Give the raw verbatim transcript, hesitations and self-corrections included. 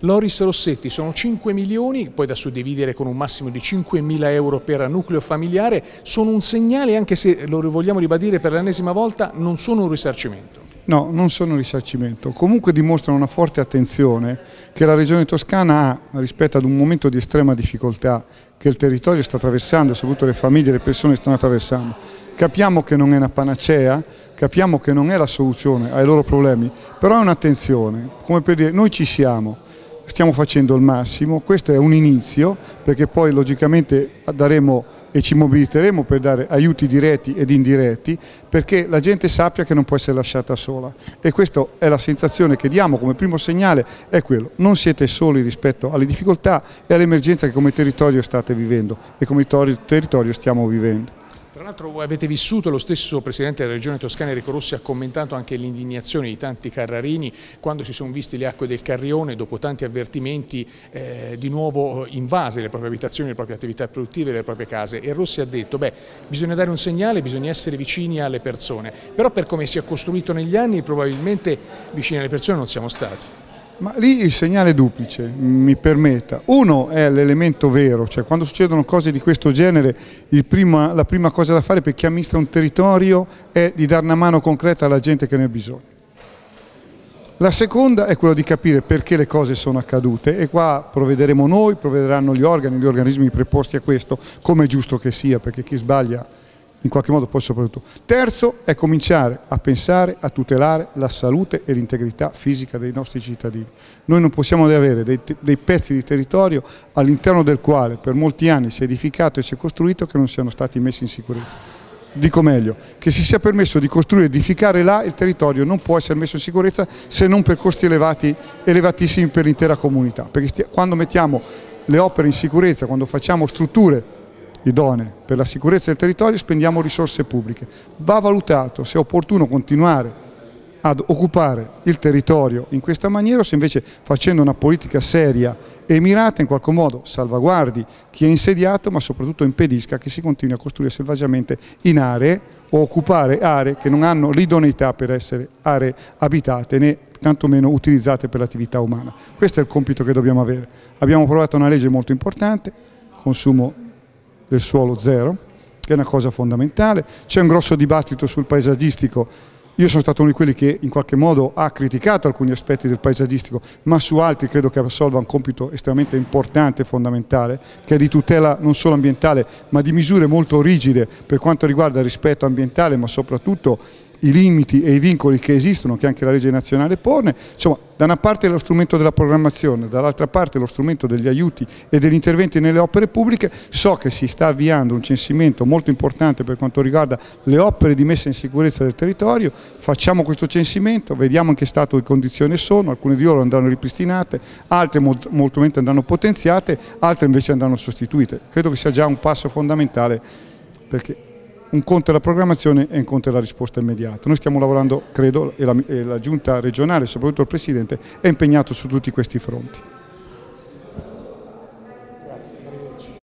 Loris Rossetti, sono cinque milioni, poi da suddividere con un massimo di cinquemila euro per nucleo familiare, sono un segnale, anche se lo vogliamo ribadire per l'ennesima volta, non sono un risarcimento. No, non sono risarcimento, comunque dimostrano una forte attenzione che la Regione Toscana ha rispetto ad un momento di estrema difficoltà che il territorio sta attraversando e soprattutto le famiglie e le persone stanno attraversando. Capiamo che non è una panacea, capiamo che non è la soluzione ai loro problemi, però è un'attenzione, come per dire noi ci siamo, stiamo facendo il massimo, questo è un inizio perché poi logicamente daremo e ci mobiliteremo per dare aiuti diretti ed indiretti perché la gente sappia che non può essere lasciata sola e questa è la sensazione che diamo come primo segnale, è quello, non siete soli rispetto alle difficoltà e all'emergenza che come territorio state vivendo e come territorio stiamo vivendo. Tra l'altro avete vissuto, lo stesso Presidente della Regione Toscana Enrico Rossi ha commentato anche l'indignazione di tanti carrarini quando si sono visti le acque del Carrione dopo tanti avvertimenti eh, di nuovo invase le proprie abitazioni, le proprie attività produttive, le proprie case, e Rossi ha detto beh bisogna dare un segnale, bisogna essere vicini alle persone, però per come si è costruito negli anni probabilmente vicini alle persone non siamo stati. Ma lì il segnale è duplice, mi permetta. Uno è l'elemento vero, cioè quando succedono cose di questo genere il prima, la prima cosa da fare per chi amministra un territorio è di dare una mano concreta alla gente che ne ha bisogno. La seconda è quella di capire perché le cose sono accadute e qua provvederemo noi, provvederanno gli organi, gli organismi preposti a questo, come è giusto che sia, perché chi sbaglia in qualche modo poi soprattutto. Terzo è cominciare a pensare a tutelare la salute e l'integrità fisica dei nostri cittadini. Noi non possiamo avere dei, dei pezzi di territorio all'interno del quale per molti anni si è edificato e si è costruito che non siano stati messi in sicurezza. Dico meglio, che si sia permesso di costruire e edificare là, il territorio non può essere messo in sicurezza se non per costi elevati, elevatissimi per l'intera comunità, perché quando mettiamo le opere in sicurezza, quando facciamo strutture idonee per la sicurezza del territorio spendiamo risorse pubbliche. Va valutato se è opportuno continuare ad occupare il territorio in questa maniera o se invece facendo una politica seria e mirata in qualche modo salvaguardi chi è insediato ma soprattutto impedisca che si continui a costruire selvaggiamente in aree o occupare aree che non hanno l'idoneità per essere aree abitate né tantomeno utilizzate per l'attività umana. Questo è il compito che dobbiamo avere. Abbiamo approvato una legge molto importante, consumo del suolo zero, che è una cosa fondamentale. C'è un grosso dibattito sul paesaggistico. Io sono stato uno di quelli che in qualche modo ha criticato alcuni aspetti del paesaggistico, ma su altri credo che assolva un compito estremamente importante e fondamentale, che è di tutela non solo ambientale, ma di misure molto rigide per quanto riguarda il rispetto ambientale, ma soprattutto i limiti e i vincoli che esistono, che anche la legge nazionale pone. Insomma, da una parte lo strumento della programmazione, dall'altra parte lo strumento degli aiuti e degli interventi nelle opere pubbliche. So che si sta avviando un censimento molto importante per quanto riguarda le opere di messa in sicurezza del territorio. Facciamo questo censimento, vediamo in che stato di condizione sono, alcune di loro andranno ripristinate, altre molto, molto andranno potenziate, altre invece andranno sostituite. Credo che sia già un passo fondamentale perché un conto è la programmazione e un conto è la risposta immediata. Noi stiamo lavorando, credo, e la, e la Giunta regionale, soprattutto il Presidente, è impegnato su tutti questi fronti.